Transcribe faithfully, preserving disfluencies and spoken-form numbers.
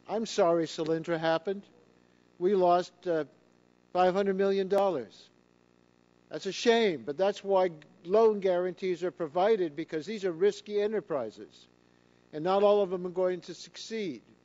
I'm sorry Solyndra happened. We lost uh, five hundred million dollars. That's a shame, but that's why loan guarantees are provided, because these are risky enterprises, and not all of them are going to succeed.